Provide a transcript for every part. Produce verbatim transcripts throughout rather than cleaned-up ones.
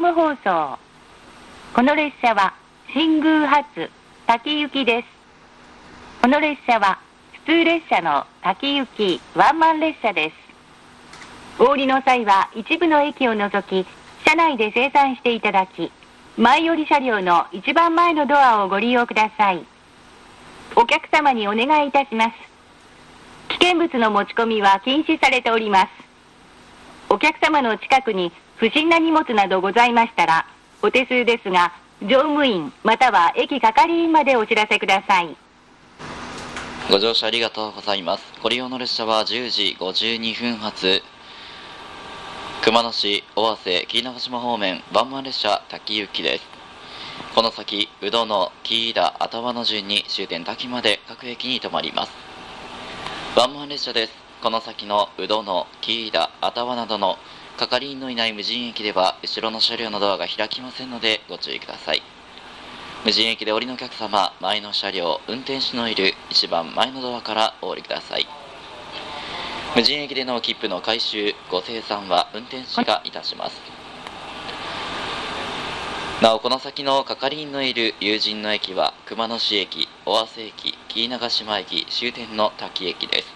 ム放送。この列車は新宮発滝行きです。この列車は普通列車の滝行きワンマン列車です。お降りの際は一部の駅を除き、車内で精算していただき、前寄り車両の一番前のドアをご利用ください。お客様にお願いいたします。危険物の持ち込みは禁止されております。お客様の近くに不審な荷物などございましたら、お手数ですが、乗務員または駅係員までお知らせください。 ご乗車ありがとうございます。ご利用の列車はじゅうじごじゅうにふん発、熊野市尾鷲紀伊長島方面ワンマン列車滝行きです。この先、宇土野、紀伊田、愛宕の順に終点滝まで各駅に停まります。ワンマン列車です。この先の宇土野、紀伊田、愛宕などの係員のいない無人駅では後ろの車両のドアが開きませんのでご注意ください。無人駅で降りのお客様、前の車両、運転手のいる一番前のドアからお降りください。無人駅での切符の回収、ご精算は運転士がいたします。なお、この先の係員のいる有人の駅は熊野市駅、尾鷲駅、紀伊長島駅、終点の滝駅です。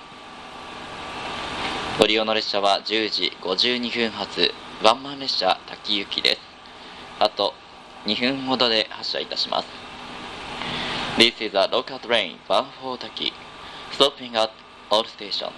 ご利用の列車はじゅうじごじゅうにふん発、ワンマン列車滝行きです。あとにふんほどで発車いたします。This is a local train bound for Taki, stopping at all station.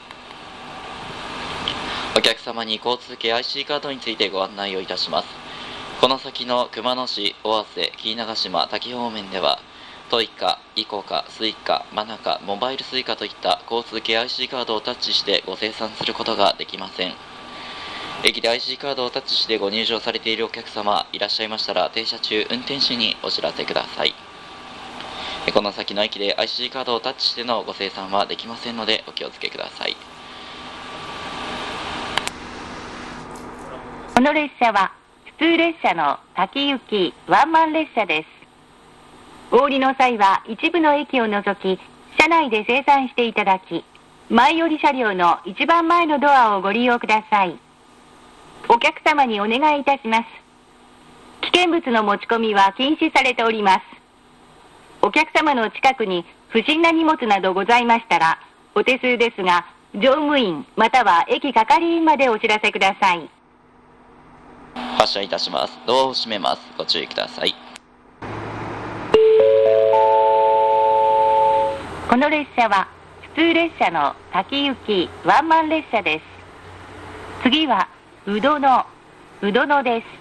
お客様に交通系 アイシー カードについてご案内をいたします。この先の熊野市、尾鷲、紀伊長島、滝方面では、トイカ、イコカ、スイカ、マナカ、モバイルスイカといった交通系 アイシー カードをタッチしてご精算することができません。駅で アイシー カードをタッチしてご入場されているお客様いらっしゃいましたら、停車中運転手にお知らせください。この先の駅で アイシー カードをタッチしてのご精算はできませんのでお気をつけください。 この列車は普通列車の滝行きワンマン列車です。お降りの際は一部の駅を除き、車内で精算していただき、前寄り車両の一番前のドアをご利用ください。お客様にお願いいたします。危険物の持ち込みは禁止されております。お客様の近くに不審な荷物などございましたら、お手数ですが、乗務員または駅係員までお知らせください。 発車いたします。ドアを閉めます。ご注意ください。 この列車は普通列車の滝行きワンマン列車です。次は宇土野、宇土野です。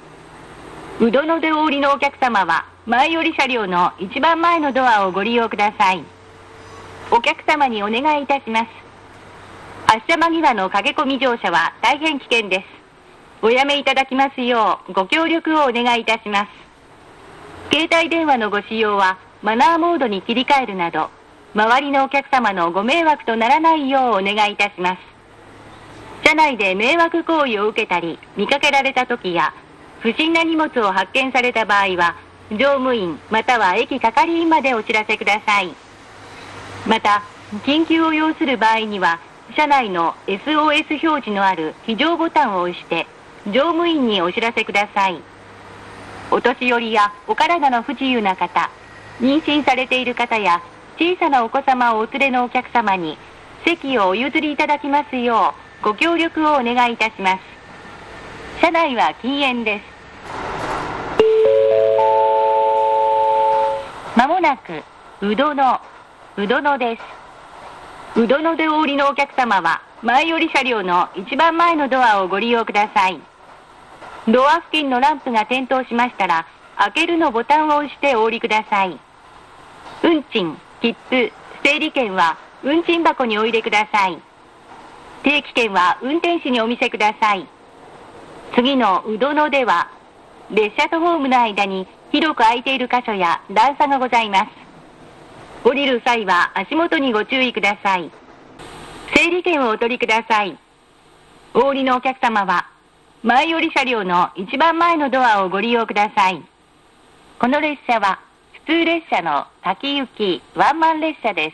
宇土野でお降りのお客様は前寄り車両の一番前のドアをご利用ください。お客様にお願いいたします。発車間際の駆け込み乗車は大変危険です。おやめいただきますようご協力をお願いいたします。携帯電話のご使用はマナーモードに切り替えるなど、周りのお客様のご迷惑とならないようお願いいたします。車内で迷惑行為を受けたり見かけられた時や、不審な荷物を発見された場合は、乗務員または駅係員までお知らせください。また、緊急を要する場合には、車内の エスオーエス 表示のある非常ボタンを押して、乗務員にお知らせください。お年寄りやお体の不自由な方、妊娠されている方や小さなお子様をお連れのお客様に席をお譲りいただきますようご協力をお願いいたします。車内は禁煙です。まもなく宇土野、宇土野です。宇土野でお降りのお客様は前寄り車両の一番前のドアをご利用ください。ドア付近のランプが点灯しましたら、開けるのボタンを押してお降りください。運賃、切符、整理券は運賃箱にお入れください。定期券は運転士にお見せください。次の宇土野では、列車とホームの間に広く空いている箇所や段差がございます。降りる際は足元にご注意ください。整理券をお取りください。お降りのお客様は、前寄り車両の一番前のドアをご利用ください。この列車は普通列車の滝行きワンマン列車です。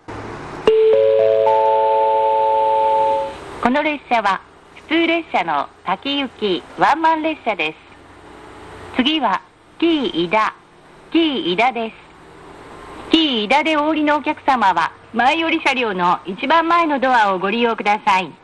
この列車は普通列車の滝行きワンマン列車です。 次は、紀伊井田、紀伊井田です。紀伊井田でお降りのお客様は、前寄り車両の一番前のドアをご利用ください。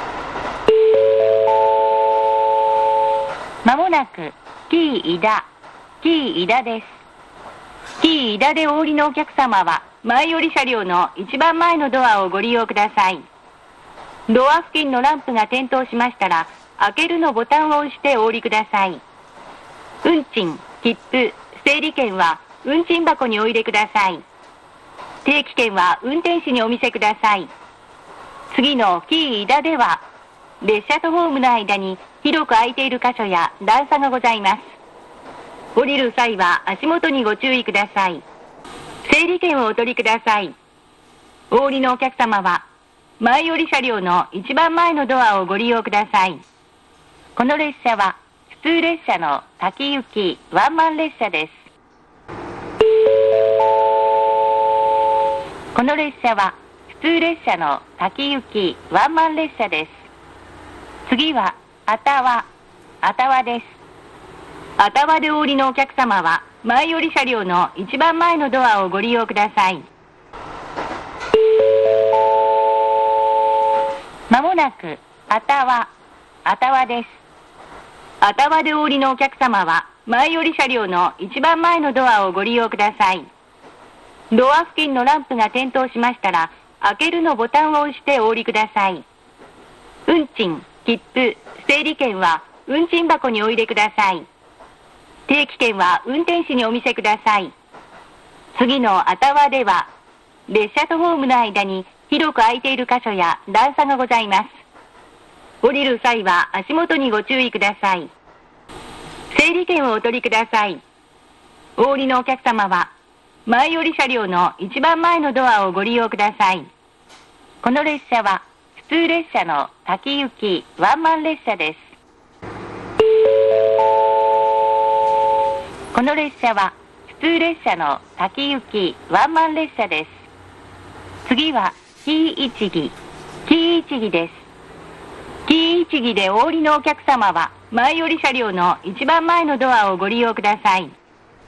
まもなく、紀伊井田、紀伊井田です。紀伊井田でお降りのお客様は、前寄り車両の一番前のドアをご利用ください。ドア付近のランプが点灯しましたら、開けるのボタンを押してお降りください。運賃、切符、整理券は運賃箱にお入れください。定期券は運転士にお見せください。次の紀伊井田では、列車とホームの間に広く空いている箇所や段差がございます。降りる際は足元にご注意ください。整理券をお取りください。お降りのお客様は、前寄り車両の一番前のドアをご利用ください。この列車は、普通列車の滝行きワンマン列車です。この列車は、普通列車の滝行きワンマン列車です。次は、あたわ、あたわです。あたわでお降りのお客様は、前寄り車両の一番前のドアをご利用ください。まもなく、あたわ、あたわです。あたわでお降りのお客様は、前寄り車両の一番前のドアをご利用ください。ドア付近のランプが点灯しましたら、開けるのボタンを押してお降りください。運賃、切符、整理券は運賃箱にお入れください。定期券は運転士にお見せください。次のあたわでは、列車とホームの間に広く空いている箇所や段差がございます。降りる際は足元にご注意ください。整理券をお取りください。お降りのお客様は、前寄り車両の一番前のドアをご利用ください。この列車は、普通列車の滝行きワンマン列車です。この列車は、普通列車の滝行きワンマン列車です。次は、紀伊一義、紀伊一義です。紀伊一義でお降りのお客様は、前寄り車両の一番前のドアをご利用ください。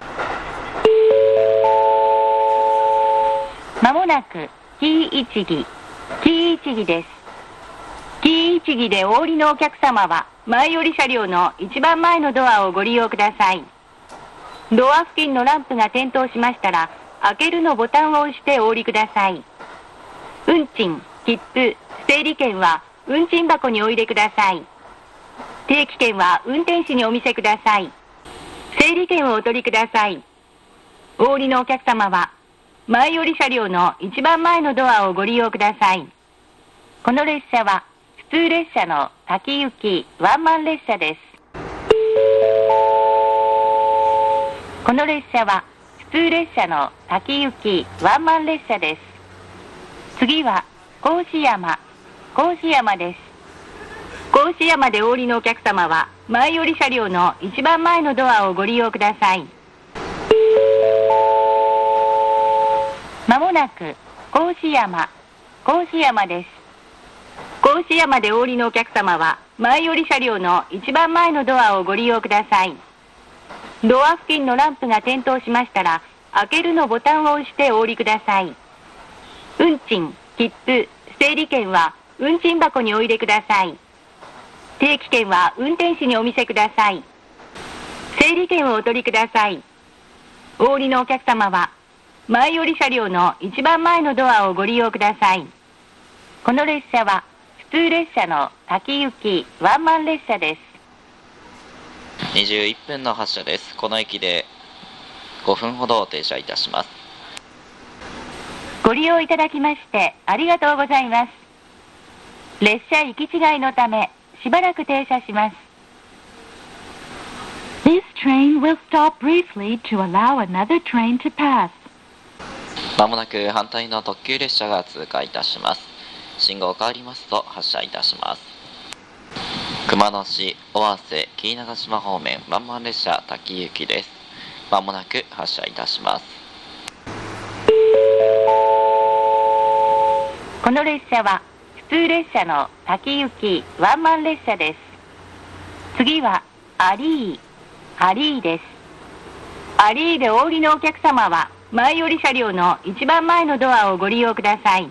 まもなく、紀伊一義、紀伊一義です。紀伊一義でお降りのお客様は、前寄り車両の一番前のドアをご利用ください。ドア付近のランプが点灯しましたら、開けるのボタンを押してお降りください。運賃、切符、整理券は運賃箱にお入れください。定期券は運転士にお見せください。整理券をお取りください。お降りのお客様は、前寄り車両の一番前のドアをご利用ください。この列車は、普通列車の滝行きワンマン列車です。この列車は、普通列車の滝行きワンマン列車です。次は、甲子山、甲子山です。甲子山でお降りのお客様は、前寄り車両の一番前のドアをご利用ください。まもなく、甲子山、甲子山です。甲子山でお降りのお客様は、前寄り車両の一番前のドアをご利用ください。ドア付近のランプが点灯しましたら、開けるのボタンを押してお降りください。運賃、切符、整理券は運賃箱にお入れください。定期券は運転士にお見せください。整理券をお取りください。お降りのお客様は、前寄り車両の一番前のドアをご利用ください。この列車は、普通列車の滝行きワンマン列車です。 にじゅういっぷんの発車です。この駅でごふんほど停車いたします。 ご利用いただきましてありがとうございます。列車行き違いのため、しばらく停車します。 This train will stop briefly to allow another train to pass. まもなく反対の特急列車が通過いたします。信号変わりますと発車いたします。熊野市、尾鷲、紀伊長島方面ワンマン列車滝行きです。まもなく発車いたします。 この列車は普通列車の滝行きワンマン列車です。次はアリー、 アリーです。アリーでお降りのお客様は、前寄り車両の一番前のドアをご利用ください。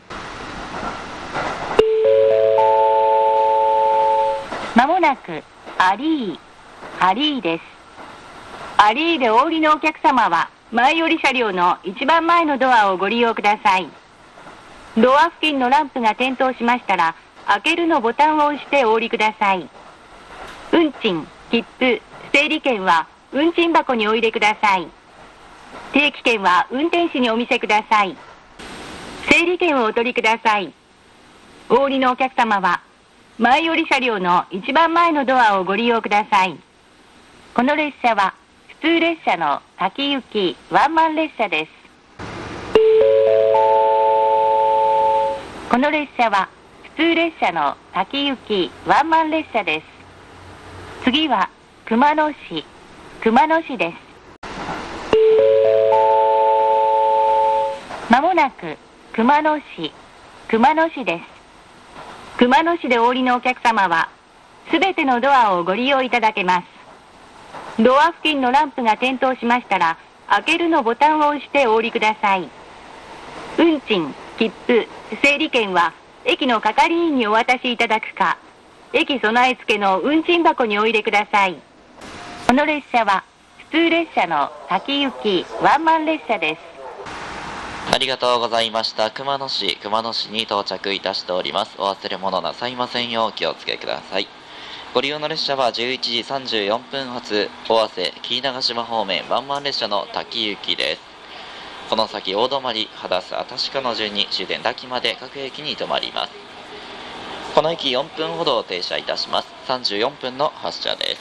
まもなく、アリー、アリーです。アリーでお降りのお客様は、前寄り車両の一番前のドアをご利用ください。ドア付近のランプが点灯しましたら、開けるのボタンを押してお降りください。運賃、切符、整理券は運賃箱にお入れください。定期券は運転士にお見せください。整理券をお取りください。お降りのお客様は、前寄り車両の一番前のドアをご利用ください。この列車は、普通列車の滝行きワンマン列車です。この列車は、普通列車の滝行きワンマン列車です。次は、熊野市、熊野市です。まもなく、熊野市、熊野市です。熊野市でお降りのお客様は、すべてのドアをご利用いただけます。ドア付近のランプが点灯しましたら、開けるのボタンを押してお降りください。運賃、切符、整理券は、駅の係員にお渡しいただくか、駅備え付けの運賃箱にお入れください。この列車は、普通列車の滝行きワンマン列車です。 ありがとうございました。熊野市、熊野市に到着いたしております。お忘れ物なさいませんようお気をつけください。ご利用の列車はじゅういちじさんじゅうよんぷん発、尾鷲、紀伊長島方面ワンマン列車の滝行きです。この先大泊、秦洲、新鹿の順に終点滝まで各駅に停まります。この駅よんぷんほど停車いたします。さんじゅうよんぷんの発車です。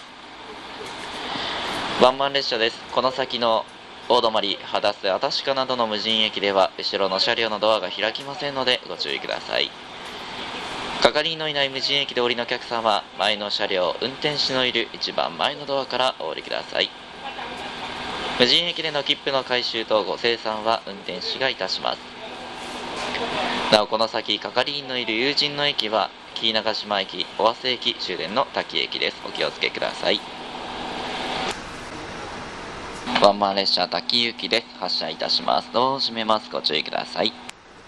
ワンマン列車です。この先の大泊、秦洲、新鹿などの無人駅では後ろの車両のドアが開きませんのでご注意ください。係員のいない無人駅でお降りのお客様は、前の車両、運転士のいる一番前のドアからお降りください。無人駅での切符の回収とご精算は運転士がいたします。なおこの先、係員のいる有人の駅は、紀伊長島駅、尾鷲駅、終電の滝駅です。お気をつけください。ワンマン列車滝行きです。発車いたします。ドアを閉めます。ご注意ください。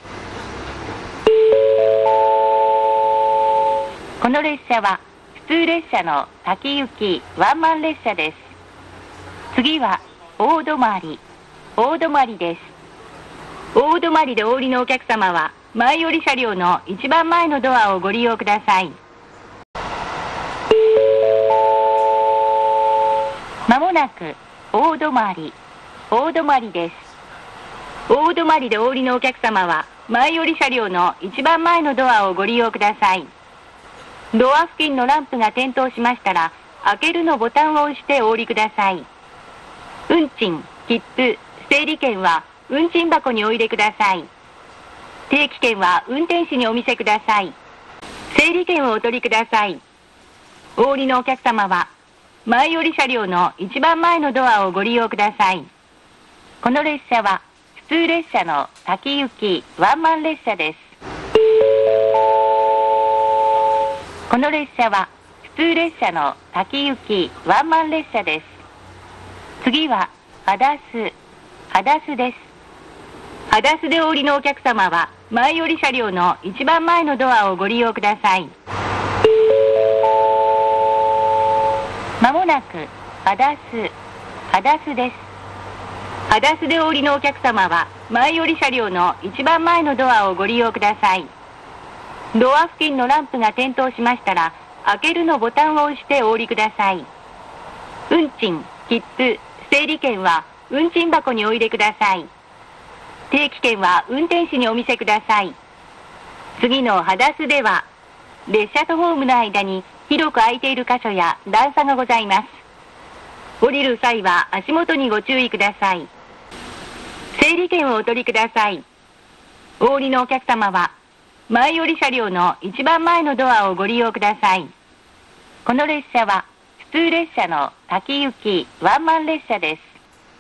この列車は、普通列車の滝行きワンマン列車です。次は、大泊、大泊です。大泊でお降りのお客様は、前寄り車両の一番前のドアをご利用ください。まもなく、大泊、大泊です。大泊でお降りのお客様は、前寄り車両の一番前のドアをご利用ください。ドア付近のランプが点灯しましたら、開けるのボタンを押してお降りください。運賃、切符、整理券は運賃箱にお入れください。定期券は運転士にお見せください。整理券をお取りください。お降りのお客様は、前寄り車両の一番前のドアをご利用ください。この列車は、普通列車の滝行きワンマン列車です。この列車は、普通列車の滝行きワンマン列車です。次は、秦洲、秦洲です。秦洲でお降りのお客様は、前寄り車両の一番前のドアをご利用ください。まもなく、秦洲、秦洲です。秦洲でお降りのお客様は、前寄り車両の一番前のドアをご利用ください。ドア付近のランプが点灯しましたら、開けるのボタンを押してお降りください。運賃、切符、整理券は運賃箱にお入れください。定期券は運転士にお見せください。次の秦洲では、列車とホームの間に広く空いている箇所や段差がございます。降りる際は足元にご注意ください。整理券をお取りください。お降りのお客様は、前寄り車両の一番前のドアをご利用ください。この列車は、普通列車の滝行きワンマン列車です。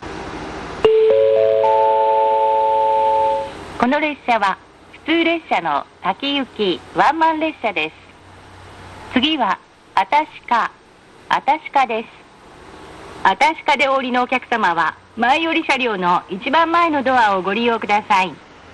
この列車は、普通列車の滝行きワンマン列車です。次は、新鹿、新鹿です。 アタシカでお降りのお客様は、前寄り車両の一番前のドアをご利用ください。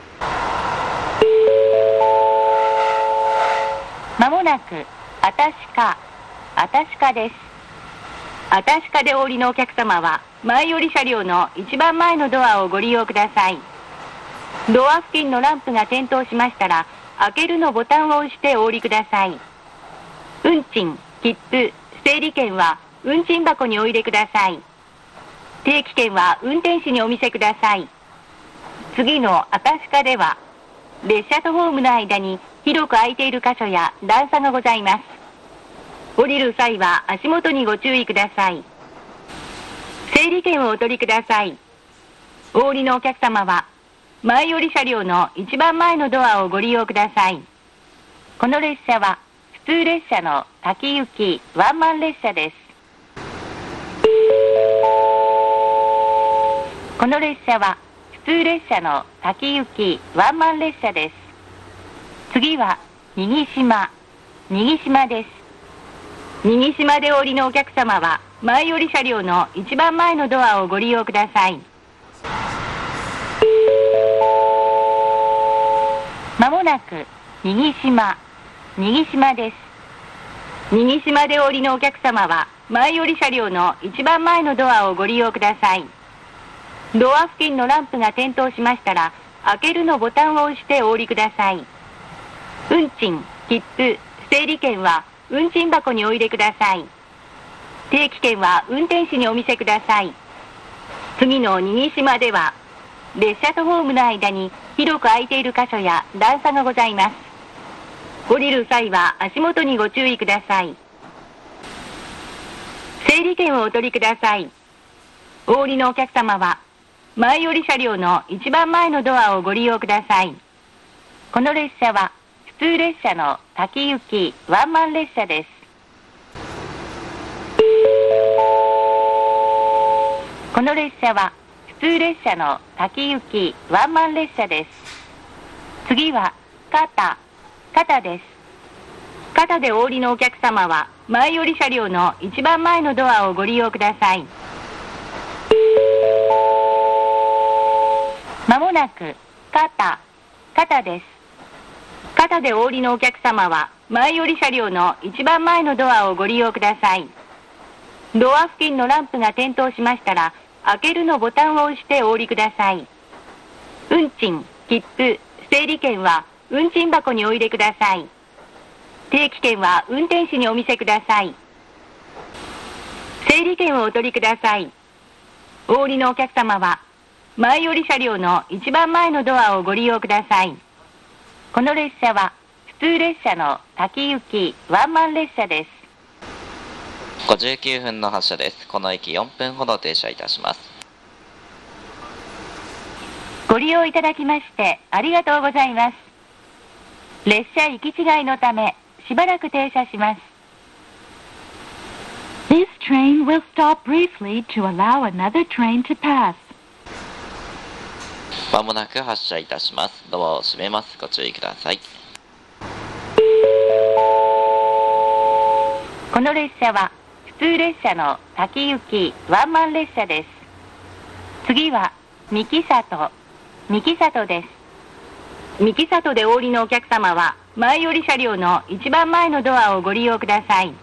まもなく、アタシカ、アタシカです。アタシカでお降りのお客様は、前寄り車両の一番前のドアをご利用ください。ドア付近のランプが点灯しましたら、開けるのボタンを押してお降りください。運賃、切符、整理券は運賃箱にお入れください。定期券は運転士にお見せください。次のアタシカでは、列車とホームの間に広く空いている箇所や段差がございます。降りる際は足元にご注意ください。整理券をお取りください。お降りのお客様は、前寄り車両の一番前のドアをご利用ください。この列車は、普通列車の滝行きワンマン列車です。この列車は、普通列車の滝行きワンマン列車です。次は、右島、右島です。右島でお降りのお客様は、前寄り車両の一番前のドアをご利用ください。まもなく、右島、右島です。右島でお降りのお客様は、前寄り車両の一番前のドアをご利用ください。ドア付近のランプが点灯しましたら、開けるのボタンを押してお降りください。運賃、切符、整理券は運賃箱にお入れください。定期券は運転士にお見せください。次の右島では、列車とホームの間に広く空いている箇所や段差がございます。降りる際は足元にご注意ください。整理券をお取りください。お降りのお客様は、前寄り車両の一番前のドアをご利用ください。この列車は、普通列車の滝行きワンマン列車です。この列車は、普通列車の滝行きワンマン列車です。次は、肩、肩です。肩でお降りのお客様は、前寄り車両の一番前のドアをご利用ください。まもなく、肩、肩です。肩でお降りのお客様は、前寄り車両の一番前のドアをご利用ください。ドア付近のランプが点灯しましたら、開けるのボタンを押してお降りください。運賃、切符、整理券は運賃箱にお入れください。定期券は運転士にお見せください。整理券をお取りください。お降りのお客様は、前寄り車両の一番前のドアをご利用ください。この列車は、普通列車の滝行きワンマン列車です。 ごじゅうきゅうふんの発車です。この駅よんぷんほど停車いたします。 ご利用いただきましてありがとうございます。列車行き違いのため、しばらく停車します。 This train will stop briefly to allow another train to pass. まもなく発車いたします。ドアを閉めます。ご注意ください。 この列車は、普通列車の滝行きワンマン列車です。次は、三木里、三木里です。三木里でお降りのお客様は、前寄り車両の一番前のドアをご利用ください。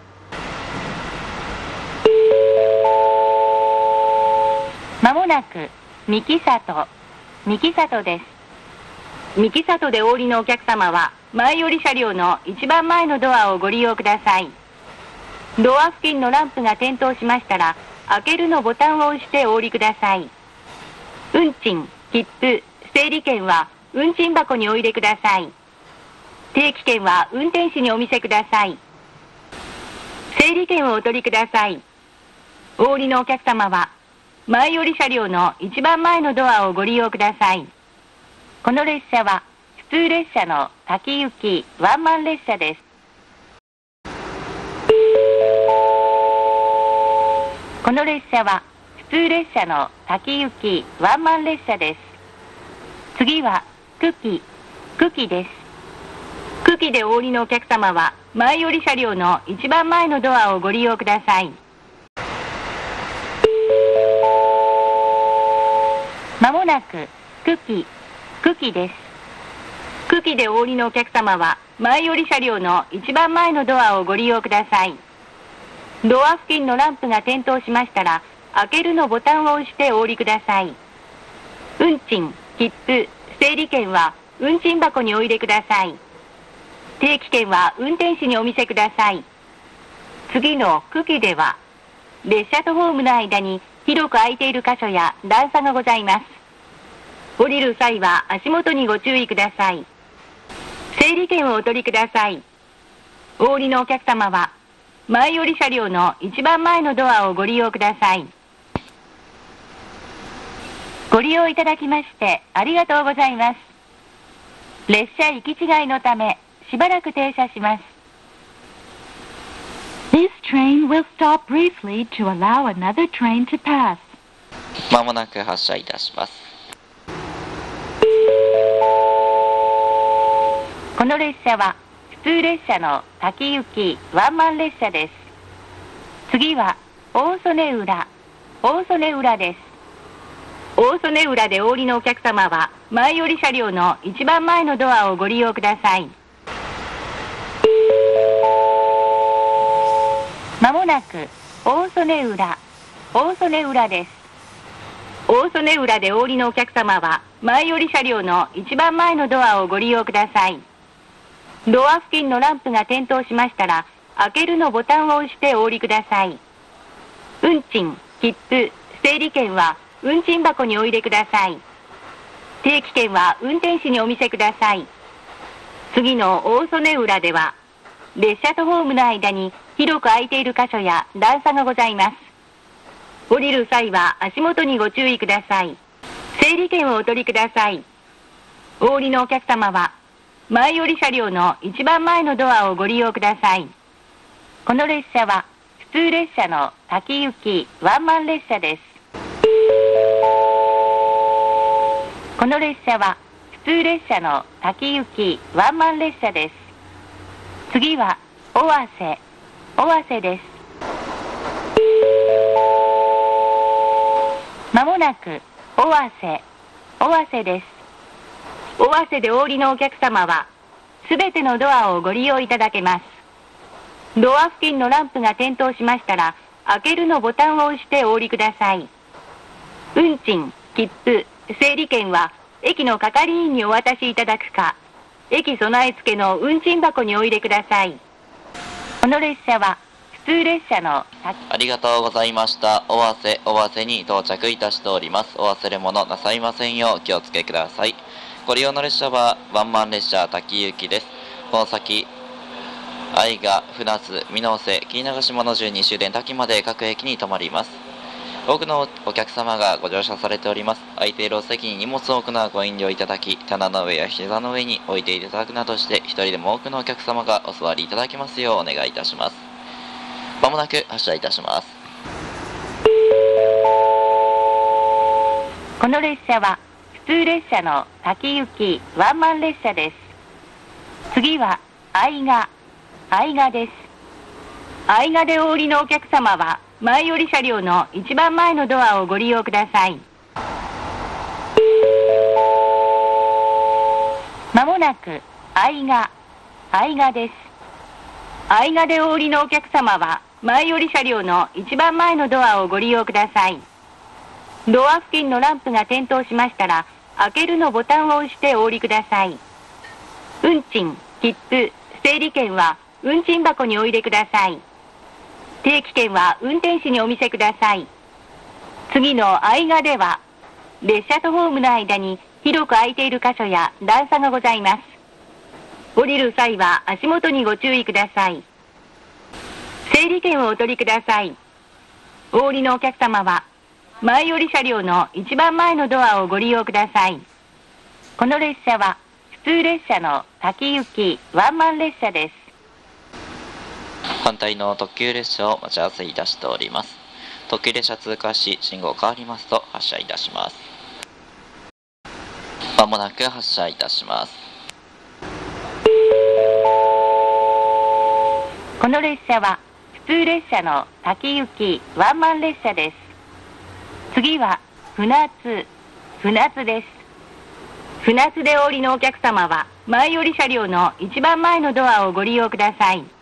まもなく、三木里、三木里です。三木里でお降りのお客様は、前寄り車両の一番前のドアをご利用ください。ドア付近のランプが点灯しましたら、開けるのボタンを押してお降りください。運賃、切符、整理券は運賃箱にお入れください。定期券は運転士にお見せください。整理券をお取りください。お降りのお客様は、前寄り車両の一番前のドアをご利用ください。この列車は、普通列車の滝行きワンマン列車です。この列車は、普通列車の滝行きワンマン列車です。次は、久喜、久喜です。久喜でお降りのお客様は、前寄り車両の一番前のドアをご利用ください。 なく久喜、久喜です。久喜でお降りのお客様は前寄り車両の一番前のドアをご利用ください。ドア付近のランプが点灯しましたら、開けるのボタンを押してお降りください。運賃、切符、整理券は運賃箱にお入れください。定期券は運転士にお見せください。次の久喜では、列車とホームの間に広く空いている箇所や段差がございます。降りる際は足元にご注意ください。整理券をお取りください。お降りのお客様は、前寄り車両の一番前のドアをご利用ください。ご利用いただきましてありがとうございます。列車行き違いのため、しばらく停車します。 This train will stop briefly to allow another train to pass. まもなく発車いたします。 この列車は普通列車の滝行きワンマン列車です。次は大曽根浦、大曽根浦です。大曽根浦でお降りのお客様は前寄り車両の一番前のドアをご利用ください。まもなく大曽根浦、大曽根浦です。大曽根浦でお降りのお客様は前寄り車両の一番前のドアをご利用ください。ドア付近のランプが点灯しましたら、開けるのボタンを押してお降りください。運賃、切符、整理券は運賃箱にお入れください。定期券は運転士にお見せください。次の大曽根浦では、列車とホームの間に広く空いている箇所や段差がございます。降りる際は足元にご注意ください。整理券をお取りください。お降りのお客様は、前寄り車両の一番前のドアをご利用ください。この列車は普通列車の滝行きワンマン列車です。この列車は普通列車の滝行きワンマン列車です。次は尾鷲、尾鷲です。まもなく尾鷲、尾鷲です。尾鷲でお降りのお客様は、すべてのドアをご利用いただけます。ドア付近のランプが点灯しましたら、開けるのボタンを押してお降りください。運賃、切符、整理券は、駅の係員にお渡しいただくか、駅備え付けの運賃箱にお入れください。この列車は、普通列車のありがとうございました。尾鷲、尾鷲に到着いたしております。お忘れ物なさいませんようお気をつけください。ご利用の列車はワンマン列車滝行きです。この先、愛賀、船津、箕面、紀伊長島のじゅうに終電滝まで各駅に停まります。多くのお客様がご乗車されております。空いているお席に荷物を置くのはご遠慮いただき、棚の上や膝の上に置いていただくなどして、一人でも多くのお客様がお座りいただきますようお願いいたします。まもなく発車いたします。 この列車は普通列車の滝行きワンマン列車です。次は愛賀、愛賀です。愛賀でお降りのお客様は前寄り車両の一番前のドアをご利用ください。まもなく愛賀、愛賀です。愛賀でお降りのお客様は前寄り車両の一番前のドアをご利用ください。ドア付近のランプが点灯しましたら、開けるのボタンを押してお降りください。運賃、切符、整理券は運賃箱にお入れください。定期券は運転士にお見せください。次の愛賀では、列車とホームの間に広く空いている箇所や段差がございます。降りる際は足元にご注意ください。整理券をお取りください。お降りのお客様は、前寄り車両の一番前のドアをご利用ください。この列車は普通列車の滝行きワンマン列車です。 反対の特急列車を待ち合わせいたしております。特急列車通過し、信号変わりますと発車いたします。まもなく発車いたします。 この列車は普通列車の滝行きワンマン列車です。次は船津、 船津です。船津でお降りのお客様は、前寄り車両の一番前のドアをご利用ください。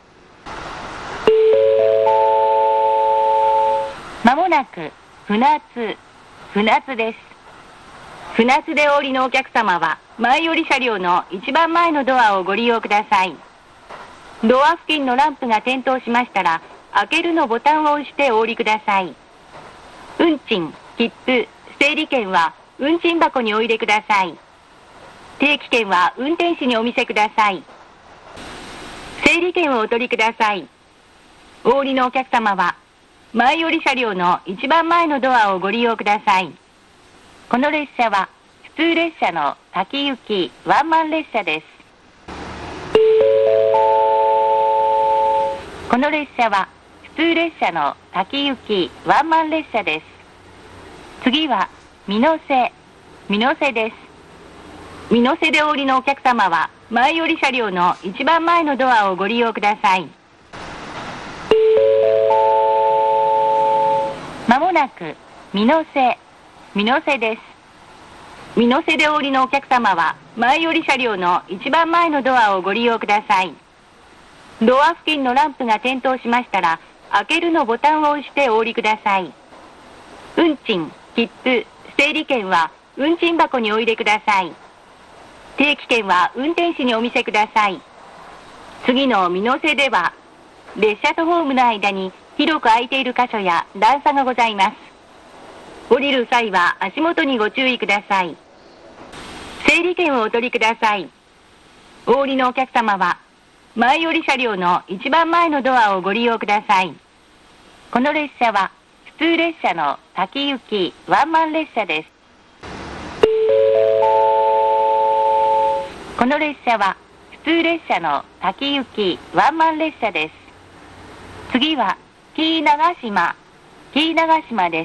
まもなく、船津、船津です。船津でお降りのお客様は、前寄り車両の一番前のドアをご利用ください。ドア付近のランプが点灯しましたら、開けるのボタンを押してお降りください。運賃、切符、整理券は運賃箱にお入れください。定期券は運転士にお見せください。整理券をお取りください。お降りのお客様は、前寄り車両の一番前のドアをご利用ください。この列車は、普通列車の滝行きワンマン列車です。この列車は、普通列車の滝行きワンマン列車です。次は、美濃瀬、美濃瀬です。美濃瀬でお降りのお客様は、前寄り車両の一番前のドアをご利用ください。まもなく、美濃瀬、美濃瀬です。美濃瀬でお降りのお客様は、前寄り車両の一番前のドアをご利用ください。ドア付近のランプが点灯しましたら、開けるのボタンを押してお降りください。運賃、切符、整理券は運賃箱にお入れください。定期券は運転士にお見せください。次の美濃瀬では、列車とホームの間に広く空いている箇所や段差がございます。降りる際は足元にご注意ください。整理券をお取りください。お降りのお客様は、前寄り車両の一番前のドアをご利用ください。この列車は、普通列車の滝行きワンマン列車です。この列車は、普通列車の滝行きワンマン列車です。次は、紀伊長島、紀伊長島です。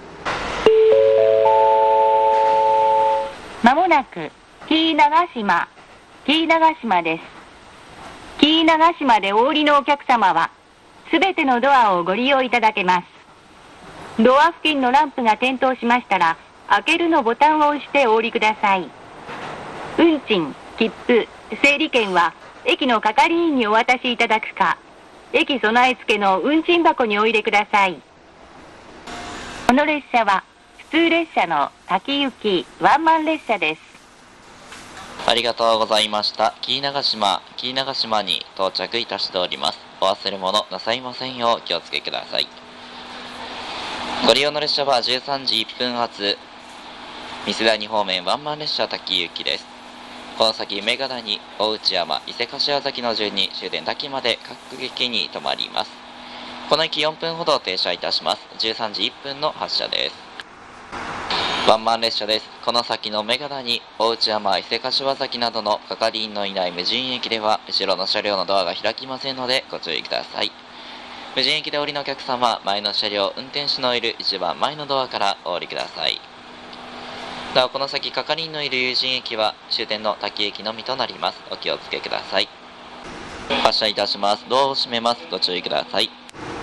まもなく、紀伊長島、紀伊長島です。紀伊長島でお降りのお客様は、すべてのドアをご利用いただけます。ドア付近のランプが点灯しましたら、開けるのボタンを押してお降りください。運賃、切符、整理券は、駅の係員にお渡しいただくか、駅備え付けの運賃箱にお入れください。この列車は、普通列車の滝行きワンマン列車です。 ありがとうございました。紀伊長島、紀伊長島に到着いたしております。お忘れ物なさいませんようお気をつけください。ご利用の列車はじゅうさんじいっぷん発、三瀬谷方面ワンマン列車滝行きです。この先、梅ヶ谷、大内山、伊勢柏崎の順に終点滝まで各駅に停まります。この駅よんぷんほど停車いたします。じゅうさんじいっぷんの発車です。ワンマン列車です。この先の梅ヶ谷、大内山、伊勢柏崎などの係員のいない無人駅では、後ろの車両のドアが開きませんのでご注意ください。無人駅でお降りのお客様、前の車両、運転手のいる一番前のドアからお降りください。なお、この先、係員のいる有人駅は終点の滝駅のみとなります。お気をつけください。発車いたします。ドアを閉めます。ご注意ください。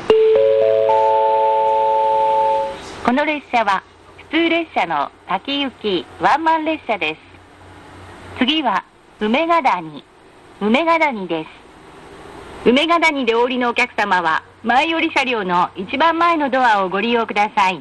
この列車は、普通列車の滝行きワンマン列車です。次は、梅ヶ谷、梅ヶ谷です。梅ヶ谷でお降りのお客様は、前寄り車両の一番前のドアをご利用ください。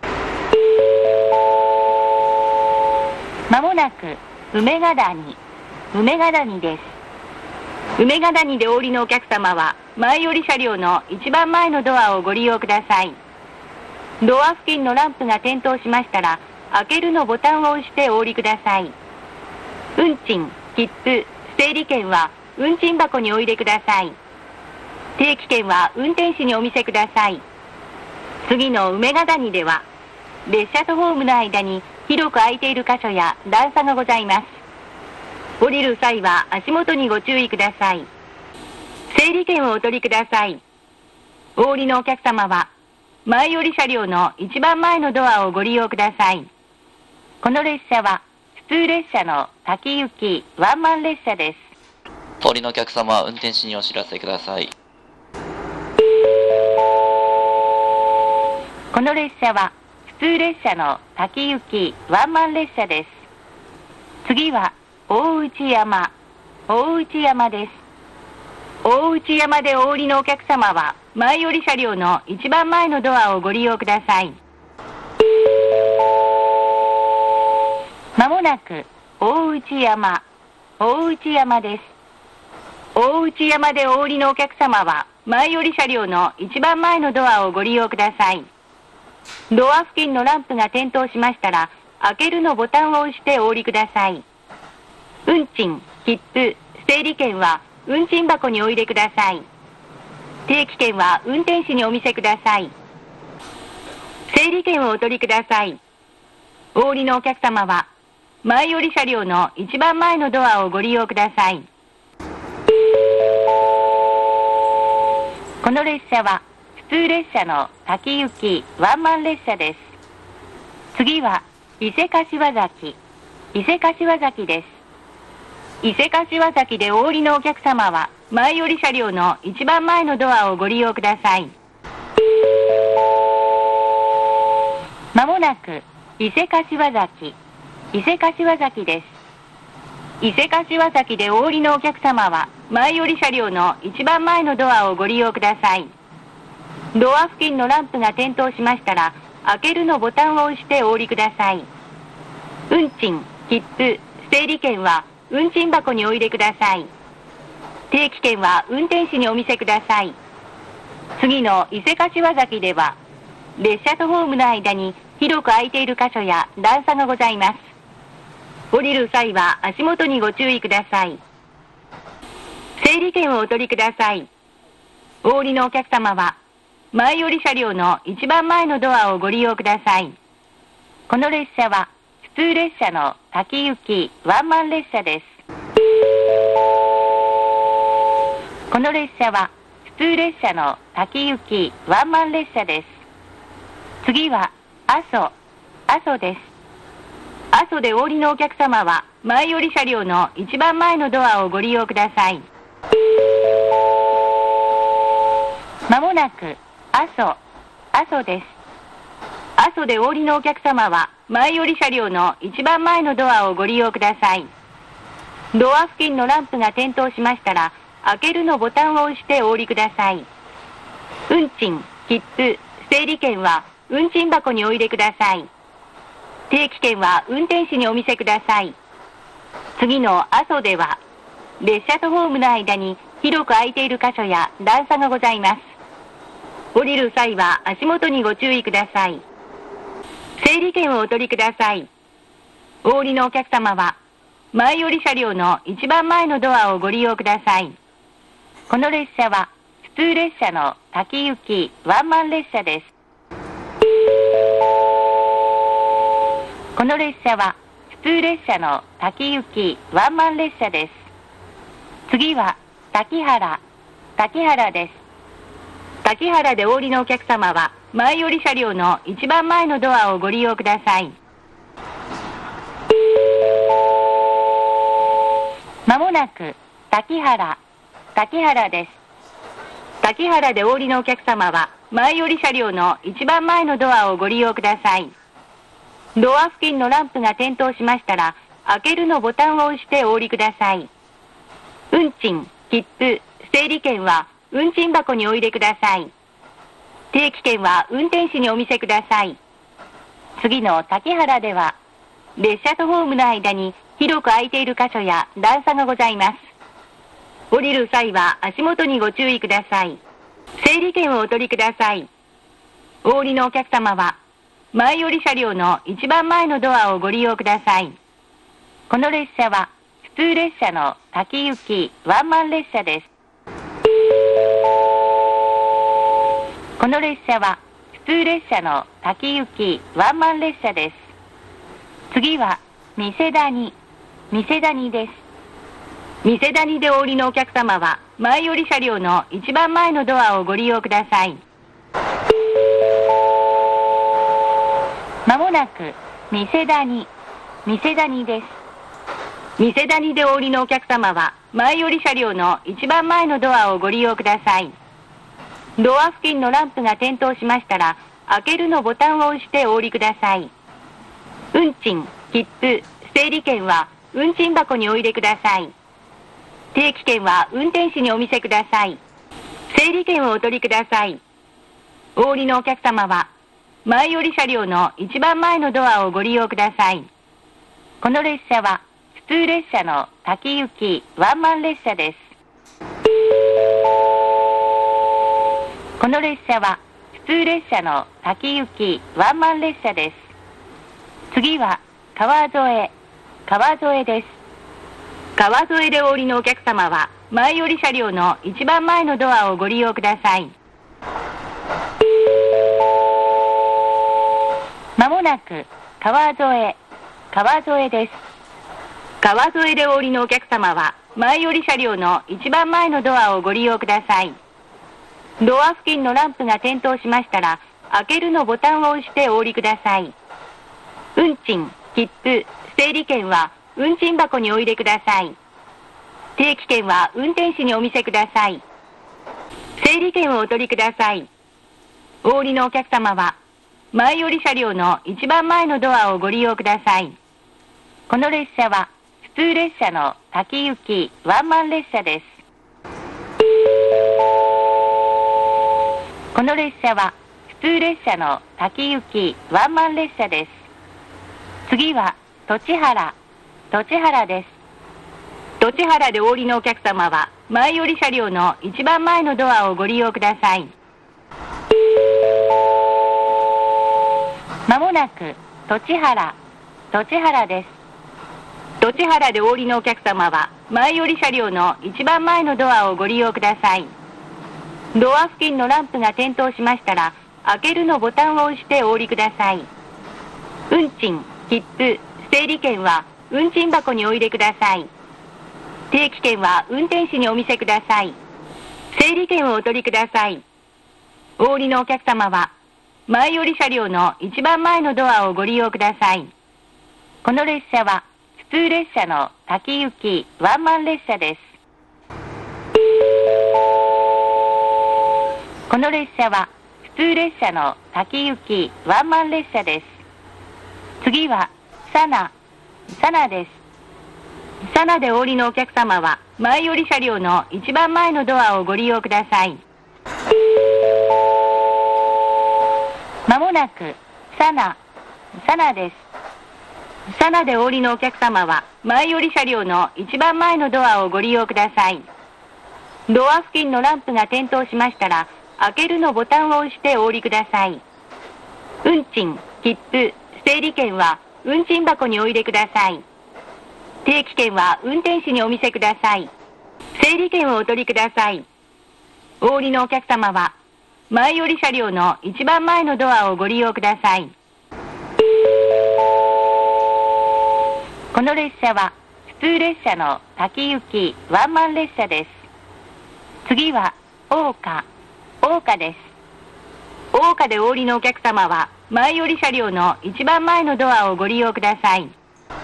まもなく、梅ヶ谷、梅ヶ谷です。梅ヶ谷でお降りのお客様は、前寄り車両の一番前のドアをご利用ください。ドア付近のランプが点灯しましたら、開けるのボタンを押してお降りください。運賃、切符、整理券は運賃箱にお入れください。定期券は運転士にお見せください。次の梅ヶ谷では、列車とホームの間に広く空いている箇所や段差がございます。降りる際は足元にご注意ください。整理券をお取りください。お降りのお客様は、前寄り車両の一番前のドアをご利用ください。この列車は、普通列車の滝行きワンマン列車です。 お降りのお客様は運転士にお知らせください。 この列車は、普普通列車の滝行きワンマン列車です。次は大内山、大内山です。大内山でお降りのお客様は前寄り車両の一番前のドアをご利用ください。まもなく大内山、大内山です。大内山でお降りのお客様は前寄り車両の一番前のドアをご利用ください。ドア付近のランプが点灯しましたら、開けるのボタンを押してお降りください。運賃、切符、整理券は運賃箱にお入れください。定期券は運転士にお見せください。整理券をお取りください。お降りのお客様は前寄り車両の一番前のドアをご利用ください。この列車は普通列車の滝行きワンマン列車です。次は伊勢柏崎、伊勢柏崎です。伊勢柏崎でお降りのお客様は前寄り車両の一番前のドアをご利用ください。まもなく伊勢柏崎、伊勢柏崎です。伊勢柏崎でお降りのお客様は前寄り車両の一番前のドアをご利用ください。ドア付近のランプが点灯しましたら、開けるのボタンを押してお降りください。運賃、切符、整理券は運賃箱にお入れください。定期券は運転士にお見せください。次の伊勢柏崎では、列車とホームの間に広く空いている箇所や段差がございます。降りる際は足元にご注意ください。整理券をお取りください。お降りのお客様は、前寄り車両の一番前のドアをご利用ください。この列車は普通列車の滝行きワンマン列車です。この列車は普通列車の滝行きワンマン列車です。次は阿蘇、阿蘇です。阿蘇でお降りのお客様は前寄り車両の一番前のドアをご利用ください。まもなく阿蘇、阿蘇です。阿蘇でお降りのお客様は前寄り車両の一番前のドアをご利用ください。ドア付近のランプが点灯しましたら、開けるのボタンを押してお降りください。運賃、切符、整理券は運賃箱にお入れください。定期券は運転士にお見せください。次の阿蘇では、列車とホームの間に広く空いている箇所や段差がございます。降りる際は足元にご注意ください。整理券をお取りください。お降りのお客様は、前寄り車両の一番前のドアをご利用ください。この列車は普通列車の滝行きワンマン列車です。この列車は普通列車の滝行きワンマン列車です。次は滝原、滝原です。滝原でお降りのお客様は前寄り車両の一番前のドアをご利用ください。まもなく滝原、滝原です。滝原でお降りのお客様は前寄り車両の一番前のドアをご利用ください。ドア付近のランプが点灯しましたら、開けるのボタンを押してお降りください。運賃、切符、整理券は運賃箱にお入れください。定期券は運転士にお見せください。次の滝原では、列車とホームの間に広く空いている箇所や段差がございます。降りる際は足元にご注意ください。整理券をお取りください。お降りのお客様は、前寄り車両の一番前のドアをご利用ください。この列車は普通列車の滝行きワンマン列車です。この列車は普通列車の滝行きワンマン列車です。次は三瀬谷、三瀬谷です。三瀬谷でお降りのお客様は前寄り車両の一番前のドアをご利用ください。まもなく三瀬谷、三瀬谷です。三瀬谷でお降りのお客様は前寄り車両の一番前のドアをご利用ください。ドア付近のランプが点灯しましたら、 開けるのボタンを押してお降りください。運賃、切符、整理券は運賃箱にお入れください。定期券は運転士にお見せください。整理券をお取りください。お降りのお客様は、前寄り車両の一番前のドアをご利用ください。この列車は、普通列車の滝行きワンマン列車です。この列車は、普通列車の滝行きワンマン列車です。次は、川添、川添です。川添でお降りのお客様は、前寄り車両の一番前のドアをご利用ください。まもなく、川添、川添です。川添でお降りのお客様は、前寄り車両の一番前のドアをご利用ください。ドア付近のランプが点灯しましたら、開けるのボタンを押してお降りください。運賃、切符、整理券は運賃箱にお入れください。定期券は運転士にお見せください。整理券をお取りください。お降りのお客様は、前寄り車両の一番前のドアをご利用ください。この列車は、普通列車の滝行きワンマン列車です。この列車は、普通列車の滝行きワンマン列車です。次は、栃原、栃原です。栃原でお降りのお客様は、前寄り車両の一番前のドアをご利用ください。まもなく、栃原、栃原です。栃原でお降りのお客様は、前寄り車両の一番前のドアをご利用ください。ドア付近のランプが点灯しましたら、開けるのボタンを押してお降りください。運賃、切符、整理券は運賃箱にお入れください。定期券は運転士にお見せください。整理券をお取りください。お降りのお客様は、前寄り車両の一番前のドアをご利用ください。この列車は、普通列車の滝行きワンマン列車です。この列車は、普通列車の滝行きワンマン列車です。次は、佐奈、佐奈です。佐奈でお降りのお客様は、前寄り車両の一番前のドアをご利用ください。まもなく、佐奈、佐奈です。佐奈でお降りのお客様は、前寄り車両の一番前のドアをご利用ください。ドア付近のランプが点灯しましたら、開けるのボタンを押してお降りください。運賃、切符、整理券は運賃箱にお入れください。定期券は運転士にお見せください。整理券をお取りください。お降りのお客様は、前寄り車両の一番前のドアをご利用ください。この列車は、普通列車の滝行きワンマン列車です。次は、大岡、大岡です。大岡でお降りのお客様は、前寄り車両の一番前のドアをご利用ください。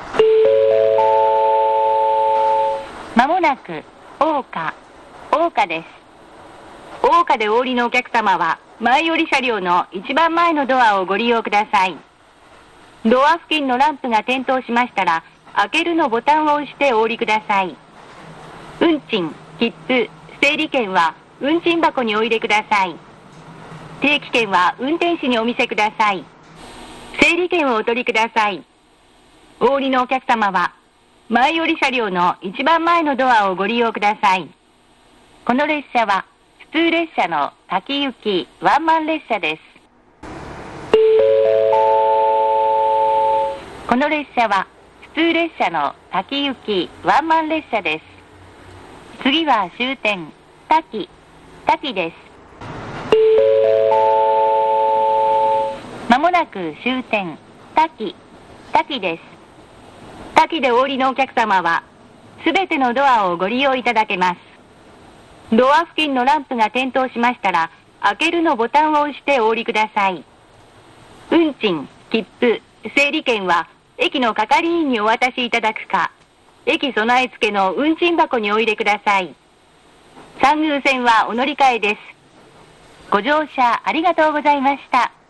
まもなく、大岡、大岡です。大岡でお降りのお客様は、前寄り車両の一番前のドアをご利用ください。ドア付近のランプが点灯しましたら、開けるのボタンを押してお降りください。運賃、切符、整理券は運賃箱にお入れください。定期券は運転士にお見せください。整理券をお取りください。お降りのお客様は、前寄り車両の一番前のドアをご利用ください。この列車は、普通列車の滝行きワンマン列車です。この列車は、普通列車の滝行きワンマン列車です。次は終点、滝、滝です。まもなく終点、滝、滝です。滝でお降りのお客様は、すべてのドアをご利用いただけます。ドア付近のランプが点灯しましたら、開けるのボタンを押してお降りください。運賃、切符、整理券は、駅の係員にお渡しいただくか、駅備え付けの運賃箱にお入れください。三宮線はお乗り換えです。ご乗車ありがとうございました。